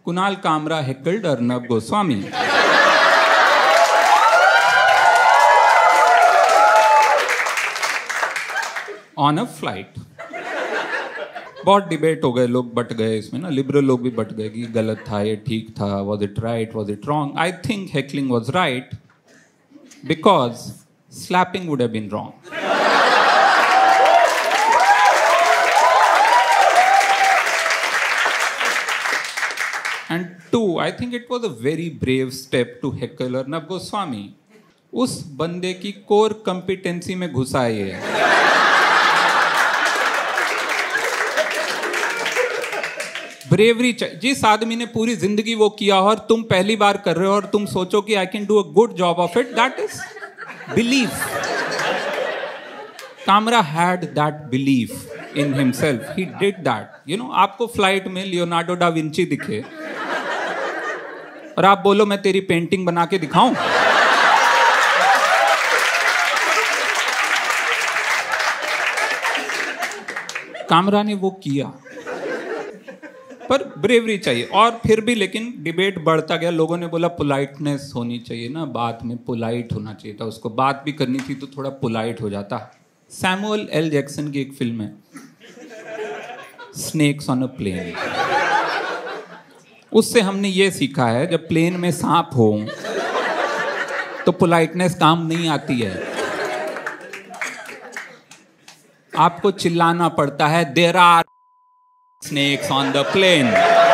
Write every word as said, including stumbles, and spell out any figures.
Kunal Kamra heckled Arnab Goswami. On a flight. बहुत debate हो गए, लोग बट गए इसमें ना, लिबरल लोग भी बट गए कि गलत था, ये ठीक था, was it right, was it wrong. I think heckling was right because slapping would have been wrong. And two, I think it was a very brave step to heckle Arnab Goswami. उस बंदे की core competency में घुसा ये. Bravery. जिस आदमी ने पूरी जिंदगी वो किया और तुम पहली बार कर रहे हो और तुम सोचो कि I can do a good job of it, that is belief. Kamra had that belief in himself. He did that. You know, आपको फ्लाइट में लियोनार्डो डा विंची दिखे और आप बोलो मैं तेरी पेंटिंग बना के दिखाऊं. कामरा ने वो किया. पर ब्रेवरी चाहिए. और फिर भी लेकिन डिबेट बढ़ता गया. लोगों ने बोला पोलाइटनेस होनी चाहिए ना, बात में पोलाइट होना चाहिए था उसको. बात भी करनी थी तो थोड़ा पोलाइट हो जाता. सैमुअल एल जैक्सन की एक फिल्म है स्नेक्स ऑन अ प्लेन. उससे हमने ये सीखा है जब प्लेन में सांप हो तो पोलाइटनेस काम नहीं आती है. आपको चिल्लाना पड़ता है, there are snakes on the plane.